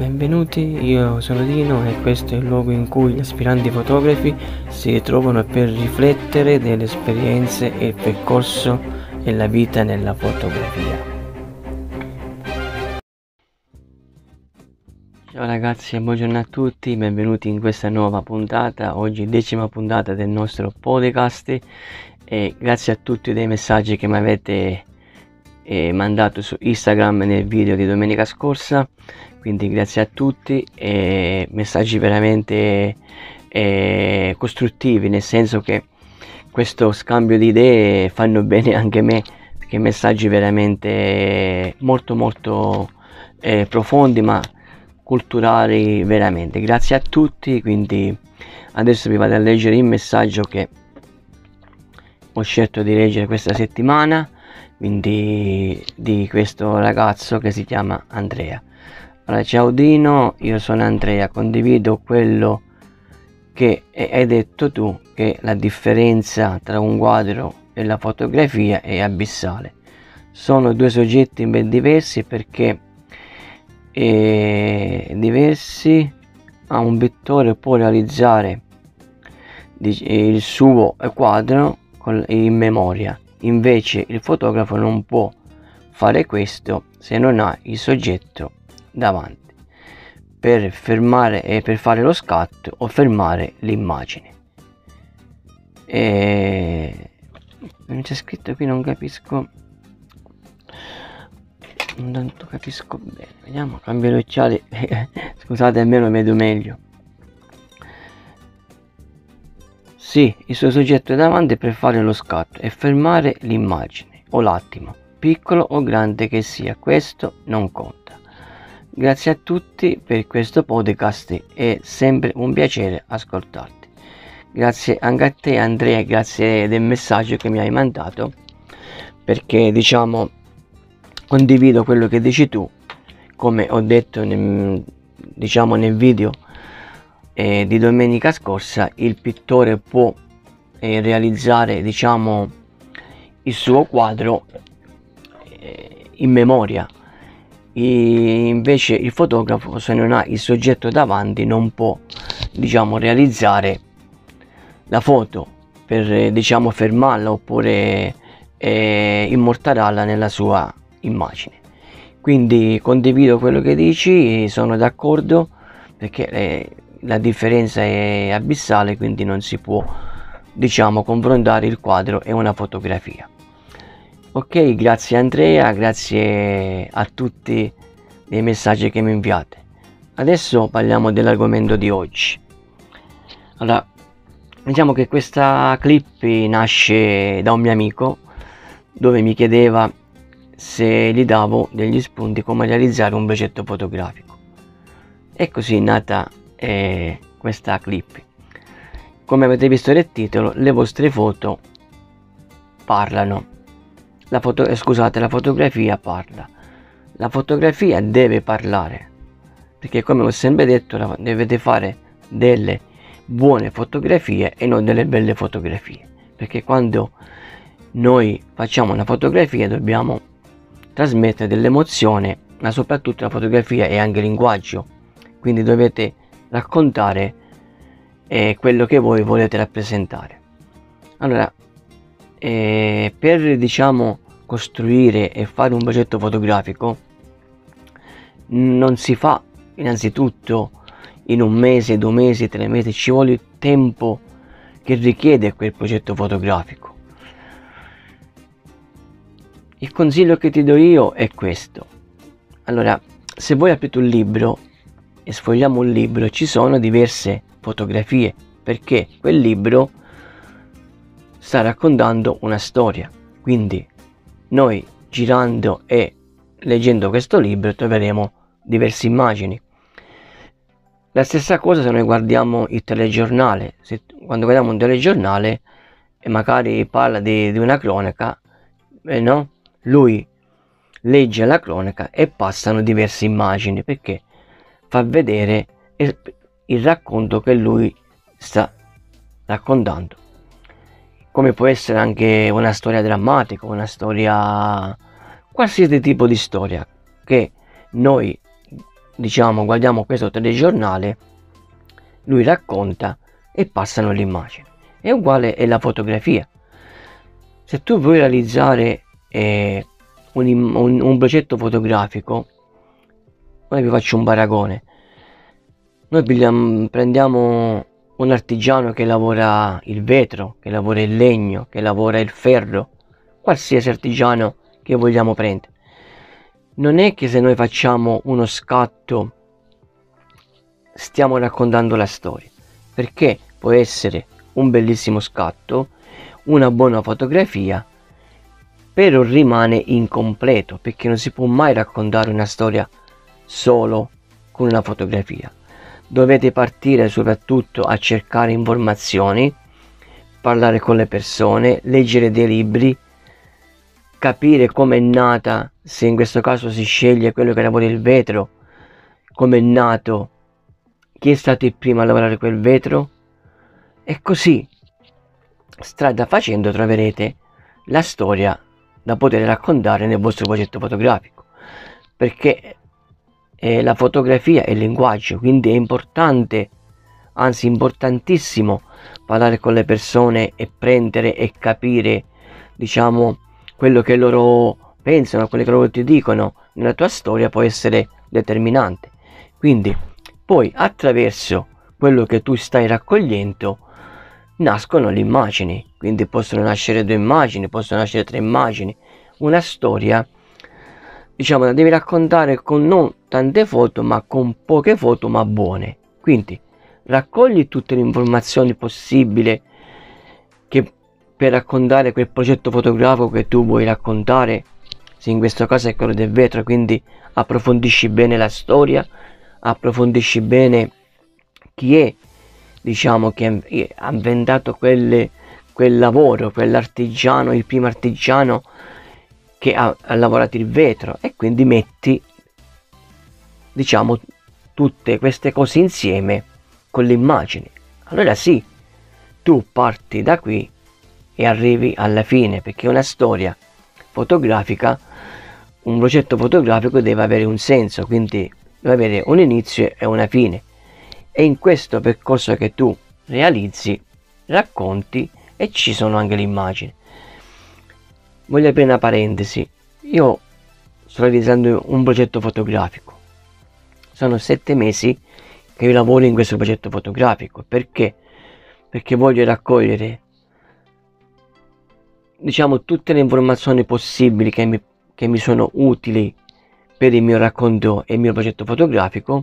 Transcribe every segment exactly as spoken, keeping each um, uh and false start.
benvenuti, io sono Dino e questo è il luogo in cui gli aspiranti fotografi si ritrovano per riflettere delle esperienze e il percorso e la vita nella fotografia. Ciao ragazzi e buongiorno a tutti, benvenuti in questa nuova puntata, oggi decima puntata del nostro podcast e grazie a tutti dei messaggi che mi avete eh, mandato su Instagram nel video di domenica scorsa. Quindi grazie a tutti, e messaggi veramente eh, costruttivi, nel senso che questo scambio di idee fanno bene anche a me, perché messaggi veramente molto molto eh, profondi ma culturali veramente. Grazie a tutti, quindi adesso vi vado a leggere il messaggio che ho scelto di leggere questa settimana, quindi di questo ragazzo che si chiama Andrea. Allora, ciao Dino, io sono Andrea, condivido quello che hai detto tu, che la differenza tra un quadro e la fotografia è abissale. Sono due soggetti ben diversi perché eh, diversi a un pittore può realizzare il suo quadro in memoria, invece il fotografo non può fare questo se non ha il soggetto davanti per fermare e per fare lo scatto o fermare l'immagine. E non c'è scritto qui, non capisco, non tanto capisco bene. Vediamo, cambio gli occhiali scusate, almeno vedo meglio. Sì, il suo soggetto è davanti per fare lo scatto e fermare l'immagine o l'attimo, piccolo o grande che sia, questo non conta. Grazie a tutti per questo podcast, è sempre un piacere ascoltarti. Grazie anche a te Andrea, grazie del messaggio che mi hai mandato, perché diciamo condivido quello che dici tu, come ho detto nel, diciamo nel video eh, di domenica scorsa. Il pittore può eh, realizzare diciamo il suo quadro eh, in memoria, invece il fotografo, se non ha il soggetto davanti, non può diciamo realizzare la foto per diciamo fermarla oppure eh, immortalarla nella sua immagine. Quindi condivido quello che dici, sono d'accordo, perché eh, la differenza è abissale, quindi non si può diciamo confrontare il quadro e una fotografia. Ok, grazie Andrea, grazie a tutti dei messaggi che mi inviate. Adesso parliamo dell'argomento di oggi. Allora, diciamo che questa clip nasce da un mio amico, dove mi chiedeva se gli davo degli spunti come realizzare un progetto fotografico. E così è nata eh, questa clip. Come avete visto nel titolo, le vostre foto parlano. La foto, eh, scusate, la fotografia parla. La fotografia deve parlare, perché come ho sempre detto, la, dovete fare delle buone fotografie e non delle belle fotografie, perché quando noi facciamo una fotografia dobbiamo trasmettere dell'emozione, ma soprattutto la fotografia è anche linguaggio, quindi dovete raccontare eh, quello che voi volete rappresentare. Allora, E per diciamo costruire e fare un progetto fotografico non si fa innanzitutto in un mese, due mesi, tre mesi, ci vuole il tempo che richiede quel progetto fotografico. Il consiglio che ti do io è questo. Allora, se voi aprite un libro e sfogliamo un libro, ci sono diverse fotografie, perché quel libro sta raccontando una storia, quindi noi girando e leggendo questo libro troveremo diverse immagini. La stessa cosa se noi guardiamo il telegiornale, se, quando guardiamo un telegiornale e magari parla di, di una cronaca, eh no? Lui legge la cronaca e passano diverse immagini, perché fa vedere il, il racconto che lui sta raccontando. Come può essere anche una storia drammatica, una storia, qualsiasi tipo di storia che noi diciamo guardiamo questo telegiornale, lui racconta e passano l'immagine. È uguale è la fotografia. Se tu vuoi realizzare eh, un, un, un progetto fotografico, ora vi faccio un paragone. Noi pigliamo, prendiamo un artigiano che lavora il vetro, che lavora il legno, che lavora il ferro, qualsiasi artigiano che vogliamo prendere. Non è che se noi facciamo uno scatto stiamo raccontando la storia, perché può essere un bellissimo scatto, una buona fotografia, però rimane incompleto, perché non si può mai raccontare una storia solo con una fotografia. Dovete partire soprattutto a cercare informazioni, parlare con le persone, leggere dei libri, capire come è nata, se in questo caso si sceglie quello che lavora il vetro, come è nato, chi è stato il primo a lavorare quel vetro, e così strada facendo troverete la storia da poter raccontare nel vostro progetto fotografico, perché eh, la fotografia è il linguaggio, quindi è importante, anzi importantissimo, parlare con le persone e prendere e capire, diciamo, quello che loro pensano, quello che loro ti dicono nella tua storia può essere determinante. Quindi poi attraverso quello che tu stai raccogliendo nascono le immagini, quindi possono nascere due immagini, possono nascere tre immagini. Una storia, diciamo, la devi raccontare con non tante foto, ma con poche foto ma buone. Quindi raccogli tutte le informazioni possibili che per raccontare quel progetto fotografico che tu vuoi raccontare, se in questo caso è quello del vetro, quindi approfondisci bene la storia, approfondisci bene chi è, diciamo, che ha inventato quelle, quel lavoro, quell'artigiano, il primo artigiano che ha, ha lavorato il vetro, e quindi metti, diciamo, tutte queste cose insieme con le immagini. Allora sì, tu parti da qui e arrivi alla fine, perché una storia fotografica, un progetto fotografico deve avere un senso, quindi deve avere un inizio e una fine, e in questo percorso che tu realizzi racconti e ci sono anche le immagini. Voglio aprire una parentesi: io sto realizzando un progetto fotografico, sono sette mesi che io lavoro in questo progetto fotografico. Perché? Perché voglio raccogliere, diciamo, tutte le informazioni possibili che mi, che mi sono utili per il mio racconto e il mio progetto fotografico.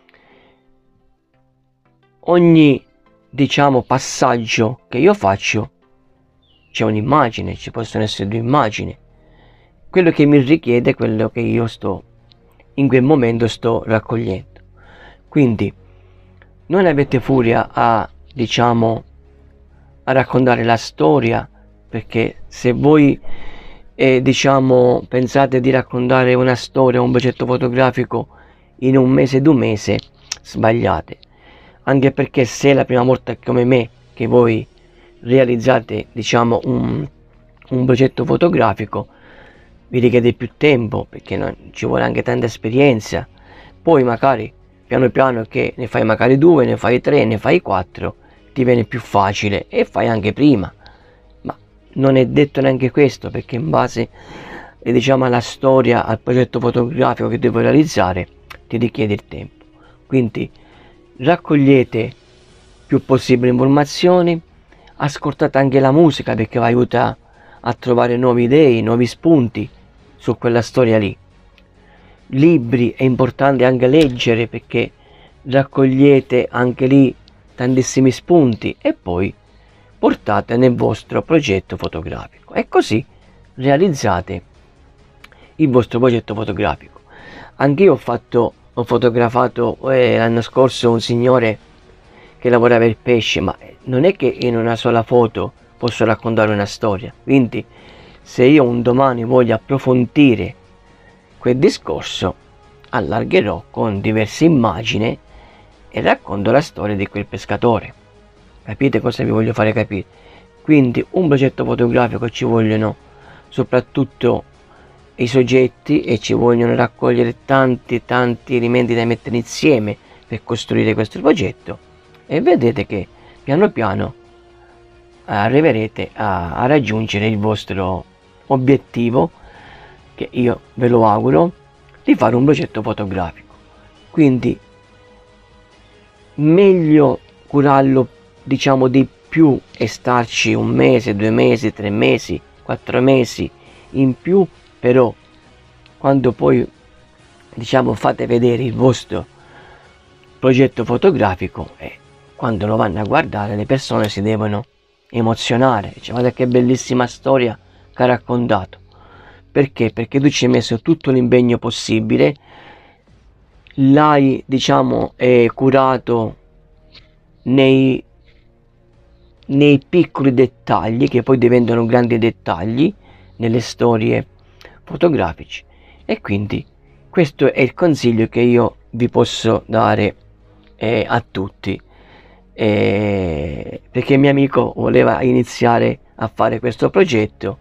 Ogni, diciamo, passaggio che io faccio c'è un'immagine, ci possono essere due immagini. Quello che mi richiede è quello che io sto in quel momento sto raccogliendo. Quindi non avete furia a, diciamo, a raccontare la storia, perché se voi eh, diciamo pensate di raccontare una storia, un progetto fotografico in un mese, due mesi, sbagliate. Anche perché se è la prima volta come me che voi realizzate, diciamo, un, un progetto fotografico, vi richiede più tempo, perché non, ci vuole anche tanta esperienza. Poi magari piano piano che ne fai magari due, ne fai tre, ne fai quattro, ti viene più facile e fai anche prima. Ma non è detto neanche questo, perché in base eh, diciamo alla storia, al progetto fotografico che devo realizzare, ti richiede il tempo. Quindi raccogliete più possibile informazioni, ascoltate anche la musica, perché vi aiuta a trovare nuove idee, nuovi spunti su quella storia lì. Libri è importante anche leggere, perché raccogliete anche lì tantissimi spunti e poi portate nel vostro progetto fotografico, e così realizzate il vostro progetto fotografico. Anche io ho fatto ho fotografato eh, l'anno scorso un signore che lavorava il pesce, ma non è che in una sola foto posso raccontare una storia. Quindi se io un domani voglio approfondire quel discorso, allargherò con diverse immagini e racconto la storia di quel pescatore. Capite cosa vi voglio fare capire? Quindi un progetto fotografico ci vogliono soprattutto i soggetti e ci vogliono raccogliere tanti tanti elementi da mettere insieme per costruire questo progetto, e vedete che piano piano arriverete a, a raggiungere il vostro obiettivo, che io ve lo auguro, di fare un progetto fotografico. Quindi meglio curarlo, diciamo, di più e starci un mese, due mesi, tre mesi, quattro mesi in più, però quando poi, diciamo, fate vedere il vostro progetto fotografico, e quando lo vanno a guardare le persone si devono emozionare, cioè, guarda che bellissima storia che ha raccontato. Perché? Perché tu ci hai messo tutto l'impegno possibile, l'hai, diciamo, eh, curato nei, nei piccoli dettagli che poi diventano grandi dettagli nelle storie fotografiche, e quindi questo è il consiglio che io vi posso dare eh, a tutti, eh, perché mio amico voleva iniziare a fare questo progetto,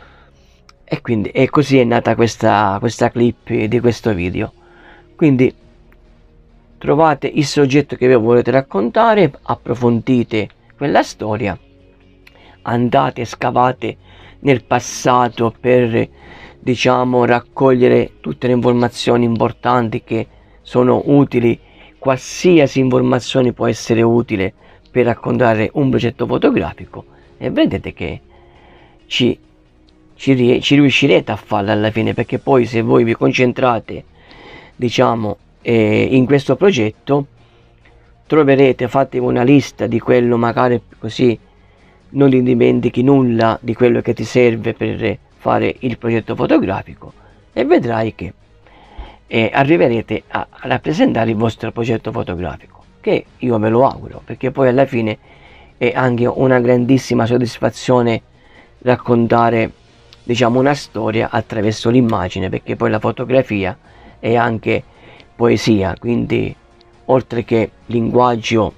e quindi e così è nata questa, questa clip di questo video. Quindi trovate il soggetto che vi volete raccontare, approfondite quella storia, andate, scavate nel passato per, diciamo, raccogliere tutte le informazioni importanti che sono utili. Qualsiasi informazione può essere utile per raccontare un progetto fotografico, e vedete che ci, ci, ci riuscirete a farlo alla fine, perché poi se voi vi concentrate, diciamo, eh, in questo progetto, troverete, fate una lista di quello, magari così non ti dimentichi nulla di quello che ti serve per fare il progetto fotografico, e vedrai che eh, arriverete a, a rappresentare il vostro progetto fotografico, che io ve lo auguro, perché poi alla fine è anche una grandissima soddisfazione raccontare, diciamo, una storia attraverso l'immagine, perché poi la fotografia è anche poesia, quindi oltre che linguaggio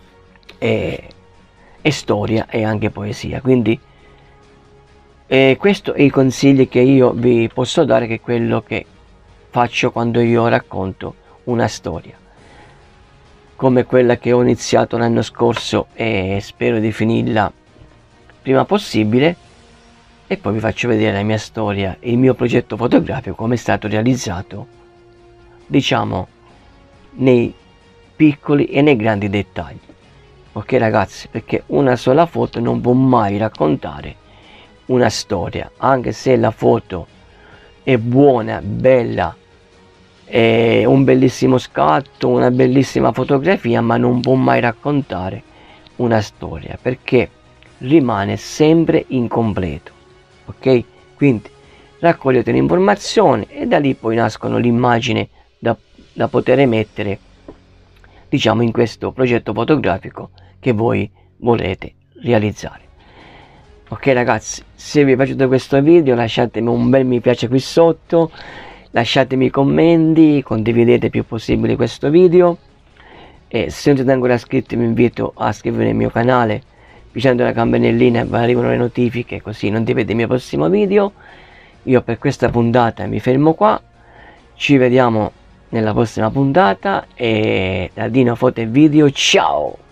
e, e storia è anche poesia. Quindi eh, questo è il consiglio che io vi posso dare, che è quello che faccio quando io racconto una storia come quella che ho iniziato l'anno scorso, e spero di finirla prima possibile, e poi vi faccio vedere la mia storia, il mio progetto fotografico, come è stato realizzato, diciamo, nei piccoli e nei grandi dettagli. Ok ragazzi, perché una sola foto non può mai raccontare una storia, anche se la foto è buona, bella, è un bellissimo scatto, una bellissima fotografia, ma non può mai raccontare una storia, perché rimane sempre incompleto. Ok? Quindi raccogliete l'informazione e da lì poi nascono l'immagine da, da poter mettere, diciamo, in questo progetto fotografico che voi volete realizzare. Ok ragazzi, se vi è piaciuto questo video lasciatemi un bel mi piace qui sotto, lasciatemi commenti, condividete il più possibile questo video, e se non siete ancora iscritti vi invito a iscrivervi al mio canale pigiando la campanellina, vi arrivano le notifiche, così non perdete il mio prossimo video. Io per questa puntata mi fermo qua, ci vediamo nella prossima puntata, e da Dino Foto e Video, ciao!